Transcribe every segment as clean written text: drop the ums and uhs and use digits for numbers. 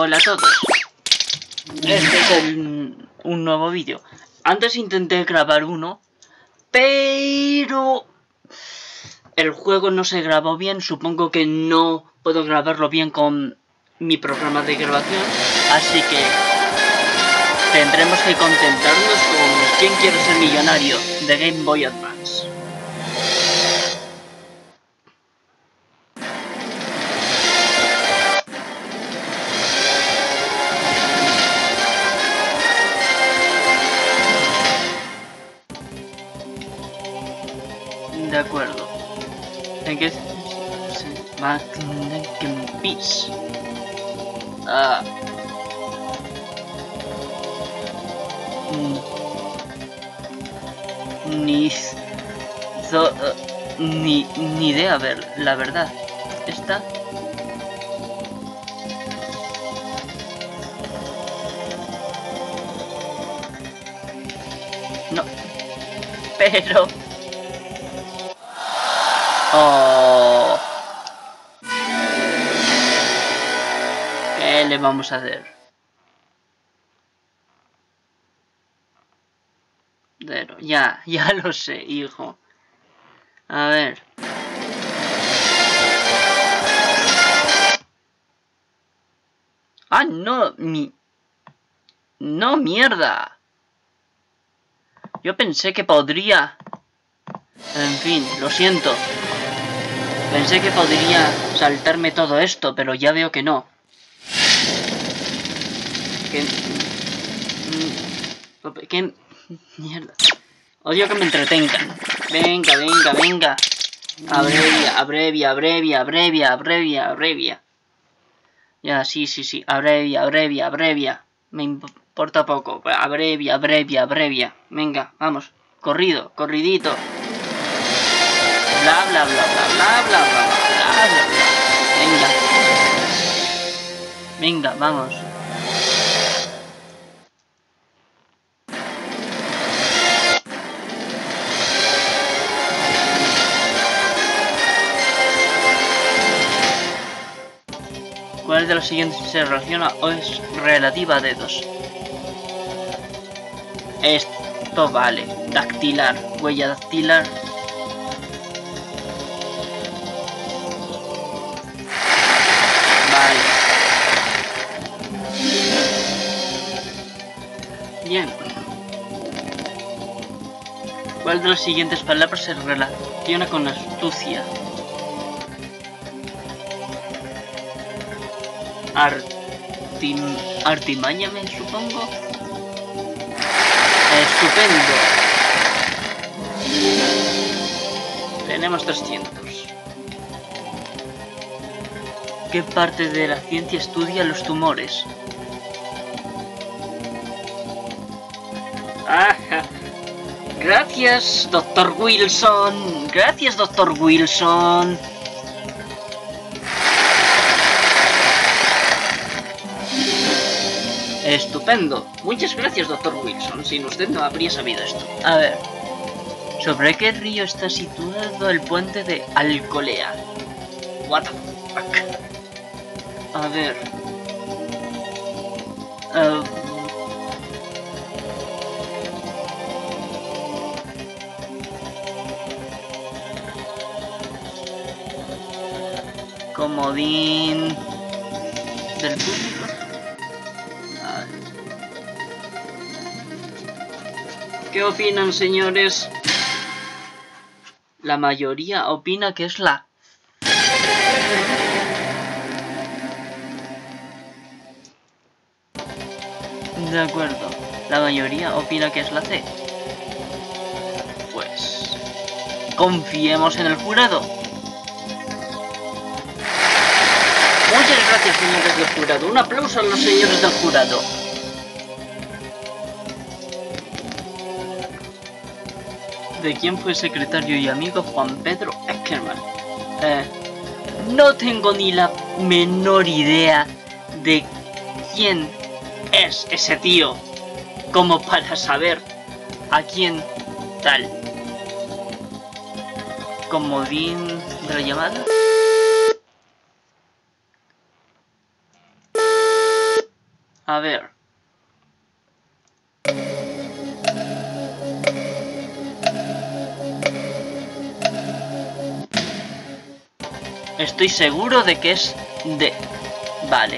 Hola a todos. Este es un nuevo vídeo. Antes intenté grabar uno, pero el juego no se grabó bien. Supongo que no puedo grabarlo bien con mi programa de grabación, así que tendremos que contentarnos con ¿Quién quiere ser millonario? De Game Boy Advance. De acuerdo. ¿En qué? Peace. Ni idea, a ver, la verdad. Esta. No. Pero. Oh. ¿Qué le vamos a hacer? Pero ya lo sé, hijo. A ver. ¡Ah, no! ¡No, mierda! Yo pensé que podría... En fin, lo siento. Pensé que podría saltarme todo esto, pero ya veo que no. ¿Qué mierda? Odio que me entretengan. Venga. Abrevia. Ya, sí. Abrevia. Me importa poco. Abrevia. Venga, vamos. Corridito. Bla. Venga, vamos. ¿Cuál de las siguientes se relaciona o es relativa a dedos? Esto vale. Dactilar. Huella dactilar. Vale. Bien. ¿Cuál de las siguientes palabras se relaciona con astucia? Artimaña, me supongo. Estupendo. Tenemos 300. ¿Qué parte de la ciencia estudia los tumores? Ajá. Gracias, Dr. Wilson. Estupendo. Muchas gracias, Dr. Wilson. Sin usted no habría sabido esto. A ver. ¿Sobre qué río está situado el puente de Alcolea? What the fuck. A ver. Comodín del público. ¿Qué opinan, señores? La mayoría opina que es la... De acuerdo. La mayoría opina que es la C. Pues... confiemos en el jurado. Muchas gracias, señores del jurado. Un aplauso a los señores del jurado. ¿De quién fue secretario y amigo Juan Pedro Eckermann? No tengo ni la menor idea de quién es ese tío, como para saber a quién tal. Comodín de la llamada. A ver. Estoy seguro de que es de... Vale.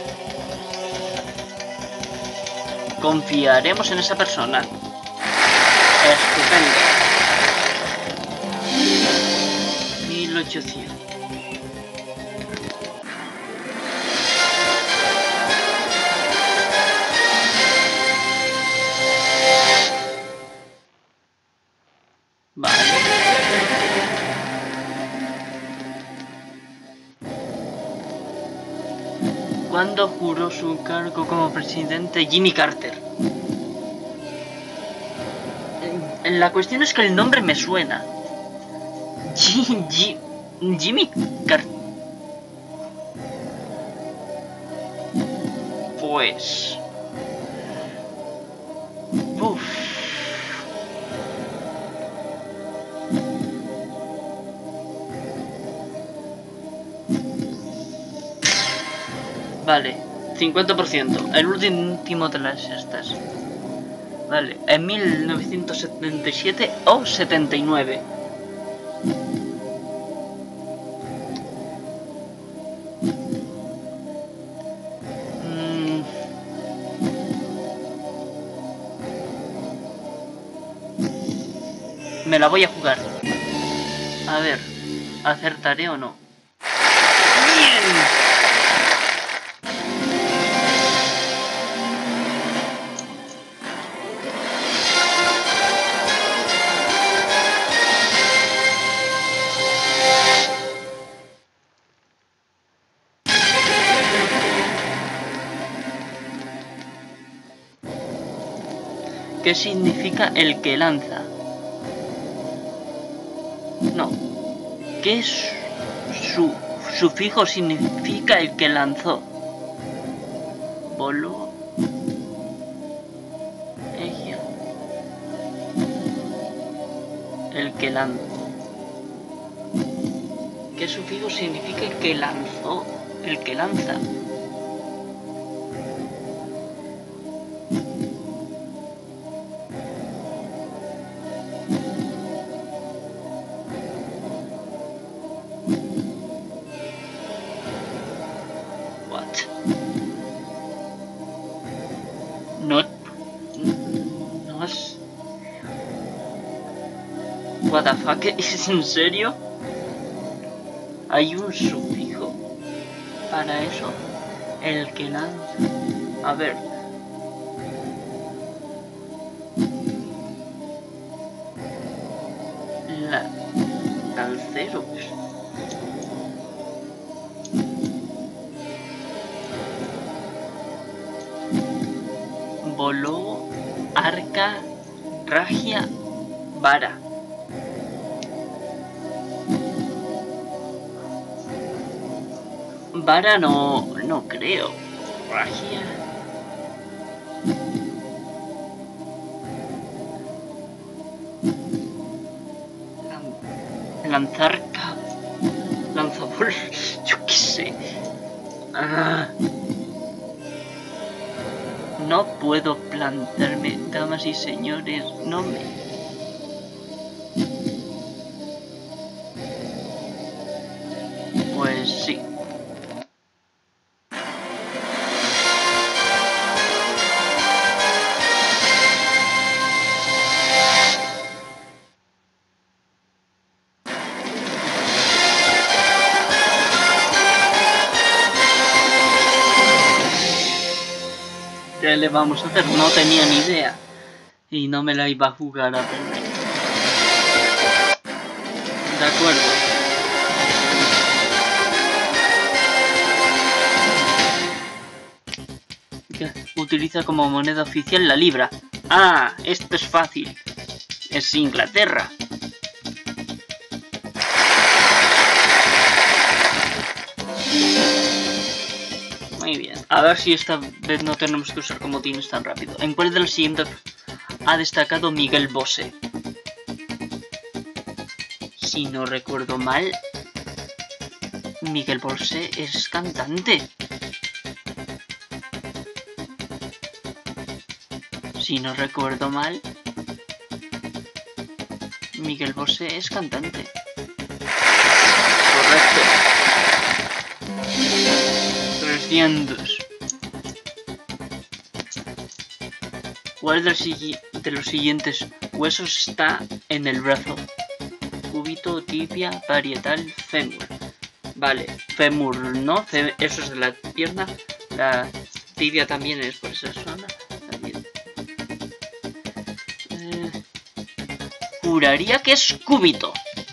Confiaremos en esa persona. Estupendo. 1800. Vale. ¿Cuándo juró su cargo como presidente Jimmy Carter? La cuestión es que el nombre me suena. Jimmy Carter. Pues... Uf. Vale, 50%. El último de las estas. Vale, en 1977 o 79. Me la voy a jugar. A ver, ¿acertaré o no? ¡Bien! ¿Qué significa el que lanza? No. ¿Qué sufijo significa el que lanzó? Voló. Ella. El que lanzó. ¿Qué sufijo significa el que lanzó? El que lanza. No es... What the fuck, ¿es en serio? Hay un sufijo para eso. El que lanza. A ver. Lancero. Voló, arca, ragia, vara. Vara no creo. Ragia. Lanzarca. Lanzabol. Yo qué sé. No puedo plantarme, damas y señores, no me... Pues sí. ¿Qué le vamos a hacer? No tenía ni idea. Y no me la iba a jugar a perder. De acuerdo. Utiliza como moneda oficial la libra. Ah, esto es fácil. Es Inglaterra. Muy bien. A ver si esta vez no tenemos que usar comodines tan rápido. ¿En cuál de los siguientes ha destacado Miguel Bosé? Si no recuerdo mal, Miguel Bosé es cantante. Si no recuerdo mal, Miguel Bosé es cantante. Correcto. 300. ¿Cuál de los siguientes huesos está en el brazo? Cúbito, tibia, parietal, fémur. Vale, fémur no, eso es de la pierna. La tibia también es por esa zona. Juraría que es cúbito.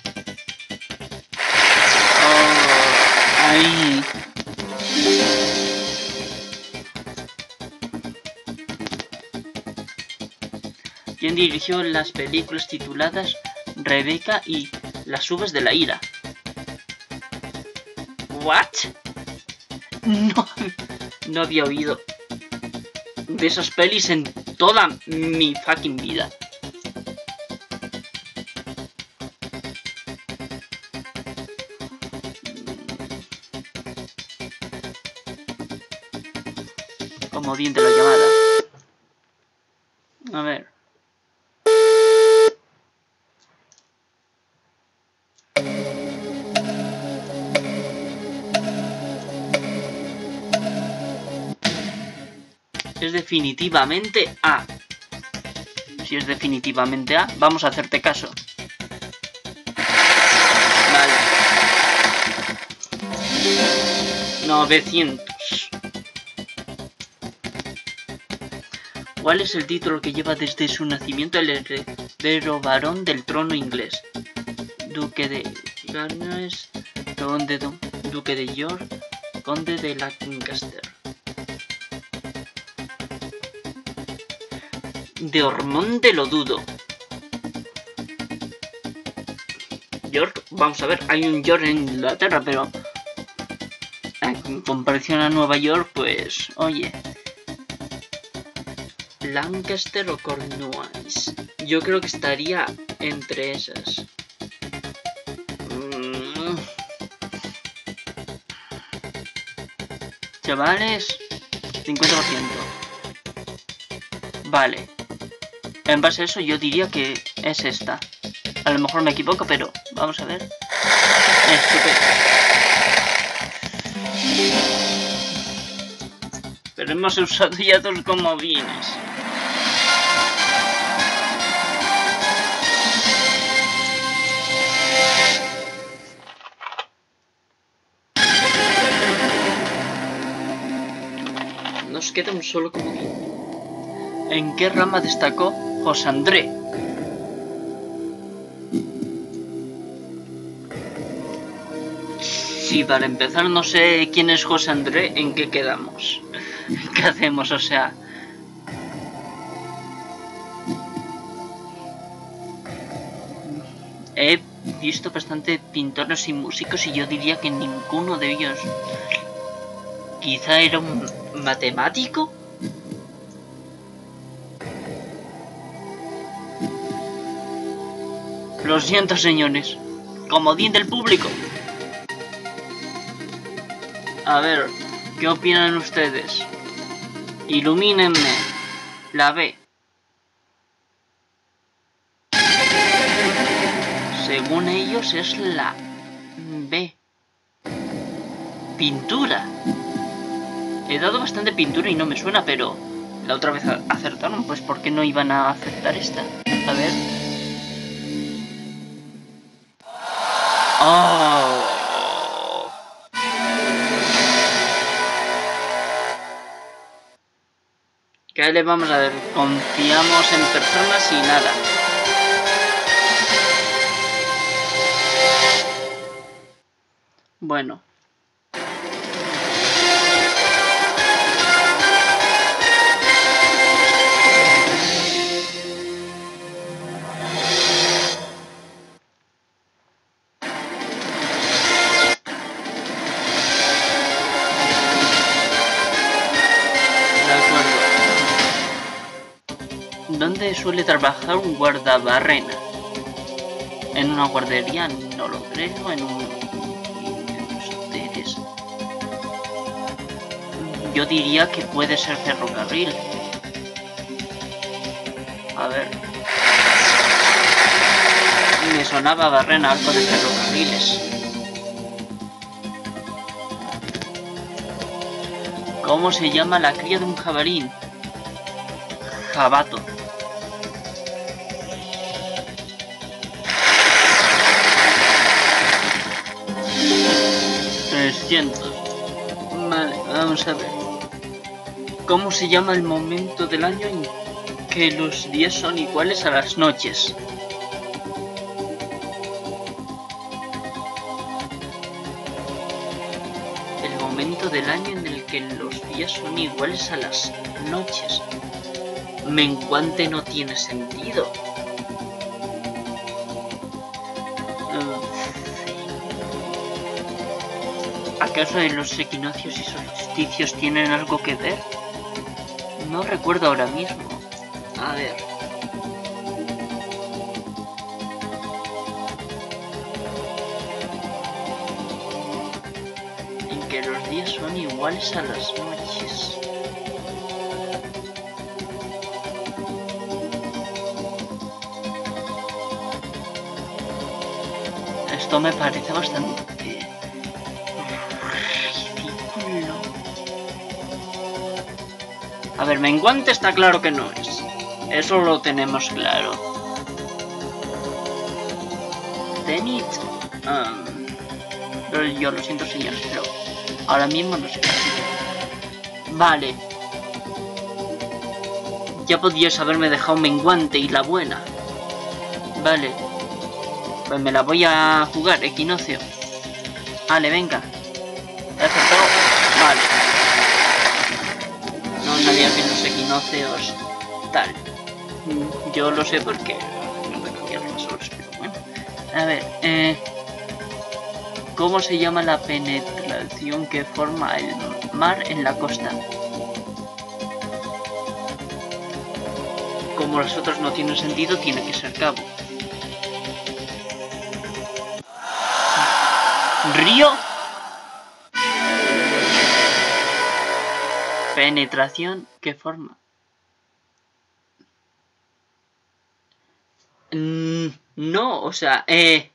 Oh, ahí. ¿Quién dirigió las películas tituladas Rebeca y las uvas de la ira? ¿What? No había oído de esas pelis en toda mi fucking vida. Comodín de la llamada. A ver. Es definitivamente A. Si es definitivamente A, vamos a hacerte caso. Vale. 900. ¿Cuál es el título que lleva desde su nacimiento el heredero varón del trono inglés? Duque de Garnes, Duque de York, Conde de Lancaster. De Ormonde lo dudo. York, vamos a ver, hay un York en Inglaterra, pero en comparación a Nueva York, pues, oye. Lancaster o Cornwallis. Yo creo que estaría entre esas. Chavales, 50%. Vale. En base a eso yo diría que es esta. A lo mejor me equivoco, pero vamos a ver. Estupendo. Pero hemos usado ya 2 comodines. Nos queda un solo comodín. ¿En qué rama destacó José André? Sí, para empezar no sé quién es José André, ¿en qué quedamos? ¿Qué hacemos? O sea... He visto bastante pintores y músicos y yo diría que ninguno de ellos... Quizá era un matemático. Lo siento, señores. Comodín del público. A ver, ¿qué opinan ustedes? Ilumínenme. La B. Según ellos es la B. Pintura. He dado bastante pintura y no me suena, pero la otra vez acertaron, pues ¿por qué no iban a acertar esta? A ver. ¡Oh! ¿Qué le vamos a ver? Confiamos en personas y nada. Bueno. ¿Dónde suele trabajar un guardabarrena? En una guardería, no lo creo, en ustedes. Yo diría que puede ser ferrocarril. A ver. Me sonaba Barrena, arco de ferrocarriles. ¿Cómo se llama la cría de un jabalí? Jabato. Vale, vamos a ver. ¿Cómo se llama el momento del año en que los días son iguales a las noches? El momento del año en el que los días son iguales a las noches. Menguante no tiene sentido. ¿Acaso los equinoccios y solsticios tienen algo que ver? No recuerdo ahora mismo. A ver. En que los días son iguales a las noches. Esto me parece bastante ridículo. A ver, menguante está claro que no es. Eso lo tenemos claro. Zenith. Yo lo siento, señores, pero ahora mismo no sé. Vale. Ya podías haberme dejado menguante y la buena. Vale. Pues me la voy a jugar, equinoccio. Vale, venga. He acertado. Vale. No sabía que los equinoccios tal. Yo lo sé porque no me cambiaron las horas, pero bueno. A ver, ¿cómo se llama la penetración que forma el mar en la costa? Como las otras no tienen sentido, tiene que ser cabo. Río. Penetración que forma. No, o sea,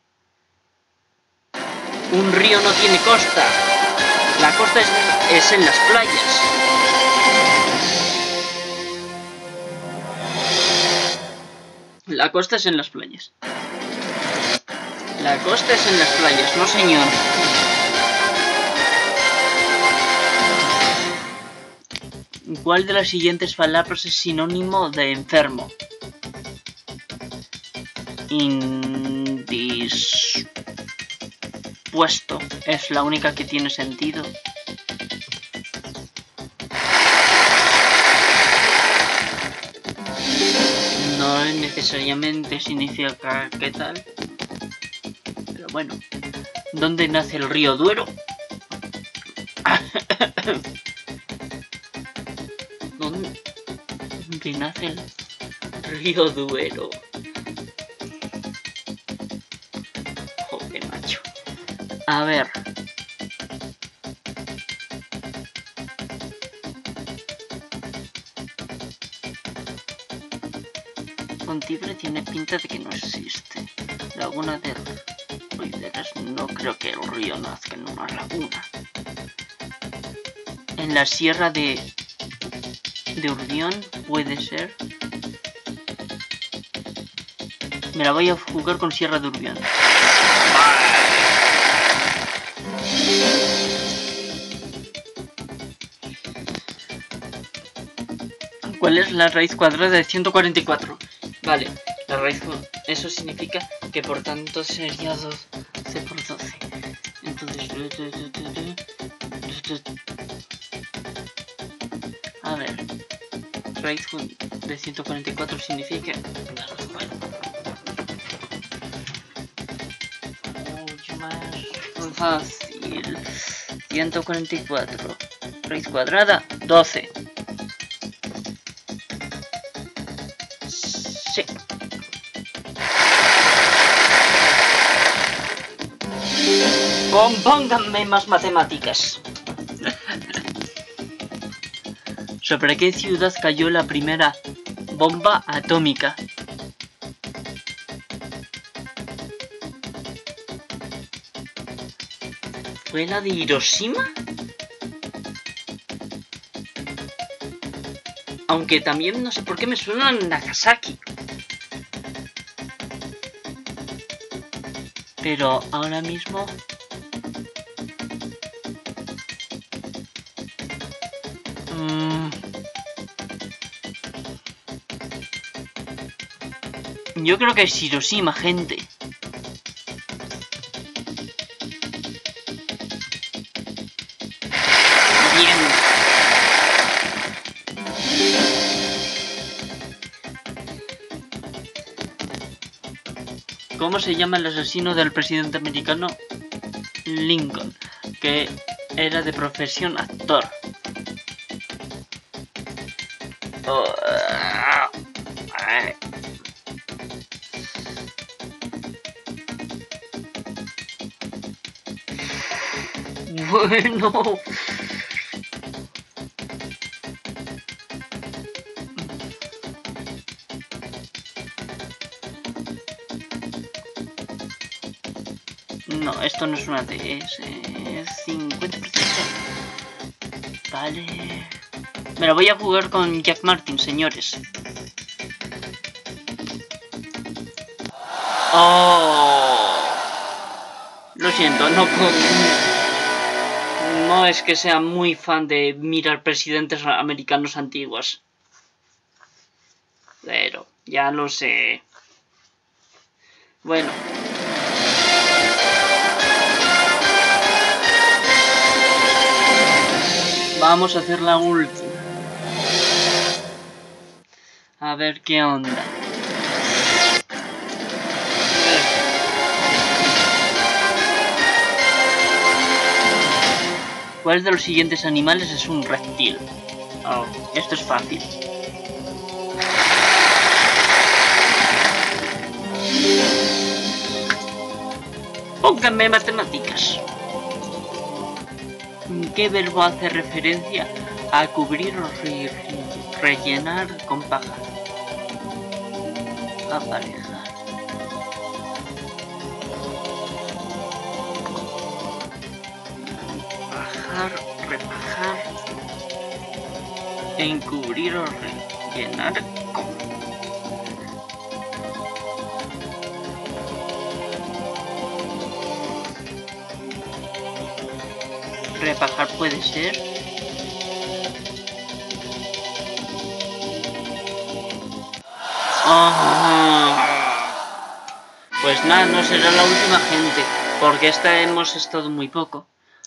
un río no tiene costa. La costa es en las playas. La costa es en las playas. La costa es en las playas, no señor. ¿Cuál de las siguientes palabras es sinónimo de enfermo? Indispuesto. Es la única que tiene sentido. No necesariamente significa qué tal. Pero bueno. ¿Dónde nace el río Duero? ¿Dónde nace el río Duero? Joder, macho. A ver. Fontibre tiene pinta de que no existe. Laguna de Ruideras, no creo que el río nazca en una laguna. En la sierra de Urbión puede ser. Me la voy a jugar con Sierra de Urbión. ¿Cuál es la raíz cuadrada de 144? Vale, la raíz, eso significa que por tanto sería 12 por 12. Entonces, a ver, raíz de 144 significa... Mucho más fácil. 144, raíz cuadrada, 12. Sí. Pónganme más matemáticas. ¿Sobre qué ciudad cayó la primera bomba atómica. ¿Fue la de Hiroshima? Aunque también no sé por qué me suena a Nagasaki. Pero ahora mismo... yo creo que es Hiroshima, gente. Bien. ¿Cómo se llama el asesino del presidente americano Lincoln? Que era de profesión actor. Bueno. No, esto no es una DS. Es 50%. Vale. Me lo voy a jugar con Jack Martin, señores. Oh. Lo siento, no puedo... No es que sea muy fan de mirar presidentes americanos antiguos. Pero, ya lo sé. Bueno. Vamos a hacer la última. A ver qué onda. ¿Cuál de los siguientes animales es un reptil? Oh, esto es fácil. Pónganme matemáticas. ¿Qué verbo hace referencia a cubrir o rellenar con paja? Aparejar. Pajar, repajar. Encubrir o rellenar con. Repajar puede ser. Pues nada, no será la última, gente, porque esta hemos estado muy poco.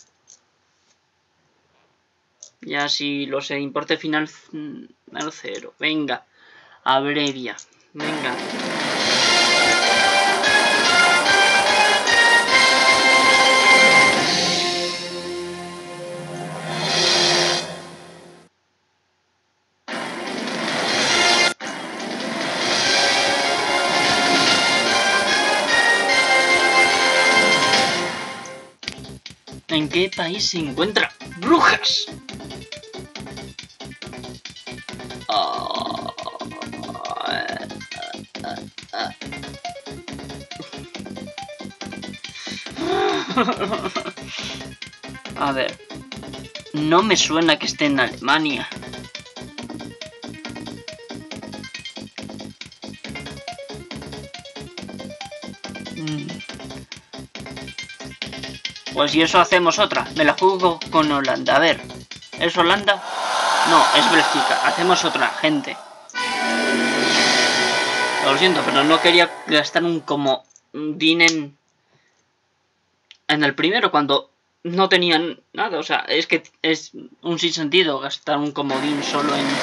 Ya si lo sé, importe final 0. Venga, abrevia. Venga. ¿En qué país se encuentra Brujas? A ver, no me suena que esté en Alemania. Pues y eso hacemos otra. Me la juego con Holanda. A ver, ¿es Holanda? No, es Bélgica. Hacemos otra, gente. Lo siento, pero no quería gastar un comodín en el primero cuando no tenían nada. O sea, es que es un sinsentido gastar un comodín solo en...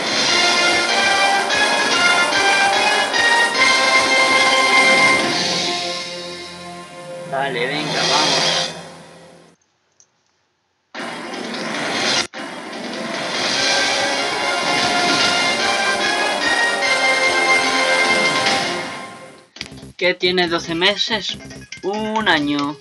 Vale, venga, vamos. ¿Qué tiene 12 meses? Un año.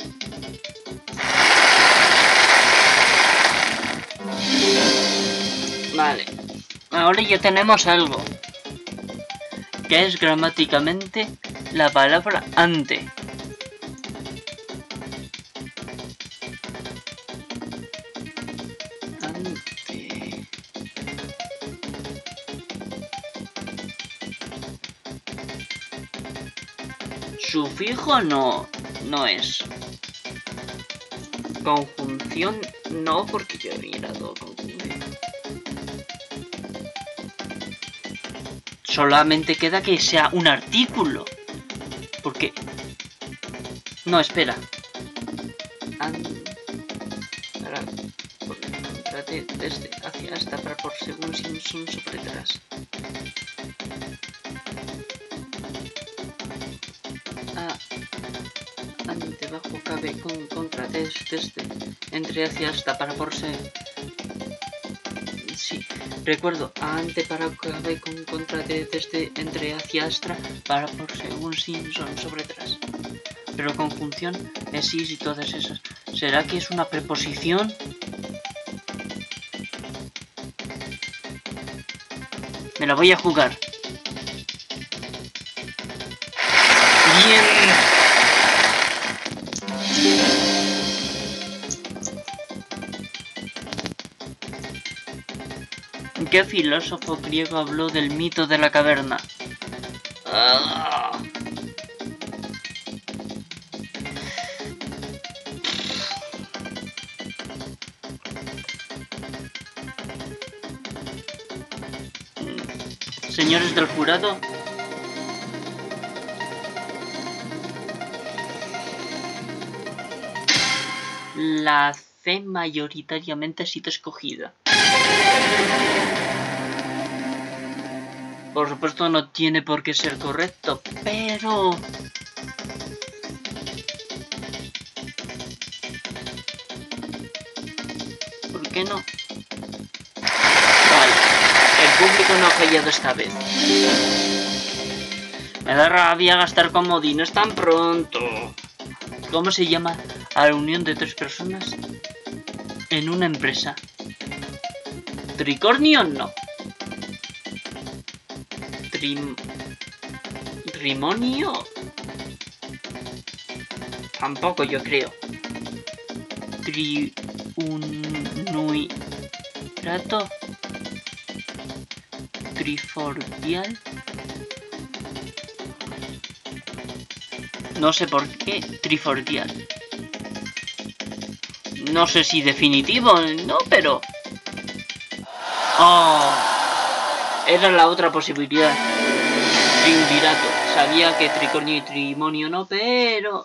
Vale. Ahora ya tenemos algo. ¿Qué es gramáticamente la palabra ante? Ante. Sufijo no es. Conjunción no, porque yo he mirado conjunción. Solamente queda que sea un artículo. Porque... No, espera. Para contrate desde hacia hasta para por según Simpson sobre atrás. Ante bajo cabe con contrate desde entre hacia hasta para por según. Sí, recuerdo, ante para cabe con contrate desde entre hacia astra para por según Simpson sobre atrás. Pero conjunción es sí y todas esas. ¿Será que es una preposición? Me la voy a jugar. Bien. ¿Qué filósofo griego habló del mito de la caverna? Señores del jurado. La C mayoritariamente ha sido escogida. Por supuesto no tiene por qué ser correcto, pero... ¿Por qué no? Vale, el público no ha fallado esta vez. Me da rabia gastar comodines tan pronto. ¿Cómo se llama a la unión de tres personas en una empresa? ¿Tricornio? No. ¿Trimonio? Tampoco, yo creo. Triunirato. Trifordial. No sé por qué trifordial. No sé si definitivo, no, pero... ¡Oh! Era la otra posibilidad. Triunvirato. Sabía que tricornio y trimonio no, pero...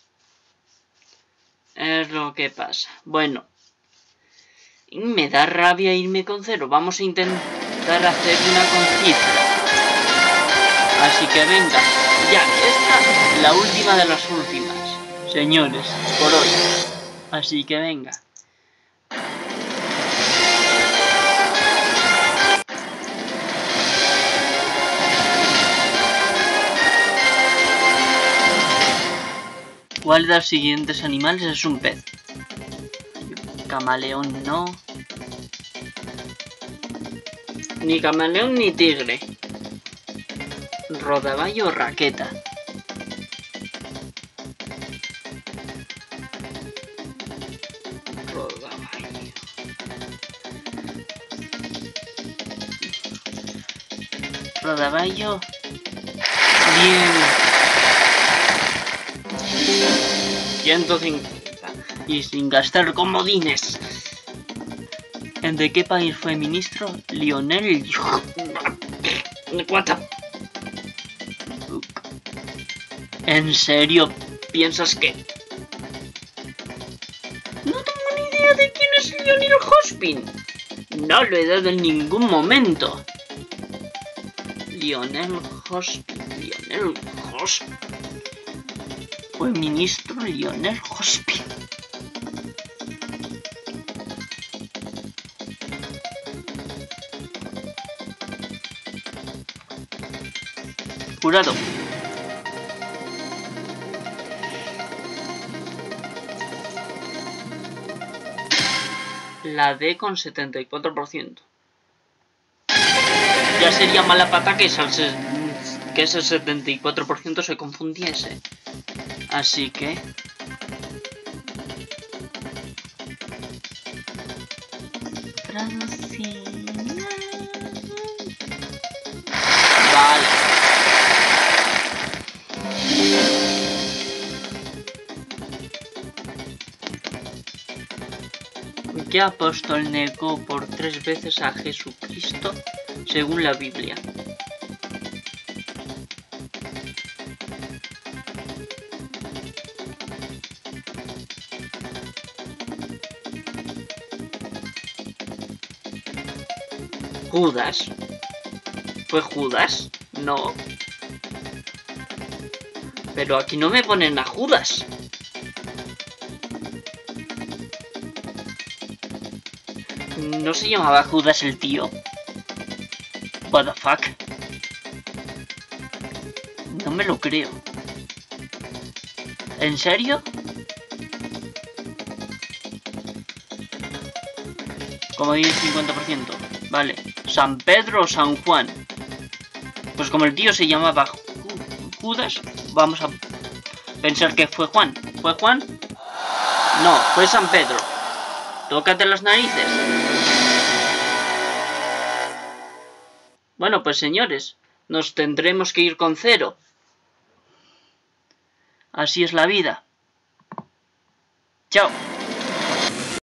Es lo que pasa. Bueno. Me da rabia irme con cero. Vamos a intentar hacer una con cifra. Así que venga. Ya, esta es la última de las últimas. Señores, por hoy. Así que venga. ¿Cuál de los siguientes animales es un pez? Camaleón no. Ni camaleón ni tigre. Rodaballo o raqueta. Rodaballo. Rodaballo. Bien. 150. Y sin gastar comodines. ¿De qué país fue ministro Lionel? ¿En serio piensas que...? No tengo ni idea de quién es Lionel Jospin. No lo he dado en ningún momento. Lionel Jospin. Fue ministro Lionel Jospin. Jurado. La D con 74%. Ya sería mala pata que que ese 74% se confundiese. Así que... Francina... Vale. ¿Qué apóstol negó por 3 veces a Jesucristo según la Biblia? ¿Judas? ¿Fue Judas? No. Pero aquí no me ponen a Judas. ¿No se llamaba Judas el tío? What the fuck? No me lo creo. ¿En serio? Como dice 50%. Vale. ¿San Pedro o San Juan? Pues como el tío se llamaba Judas, vamos a pensar que fue Juan. ¿Fue Juan? No, fue San Pedro. Tócate las narices. Bueno, pues señores, nos tendremos que ir con 0. Así es la vida. Chao.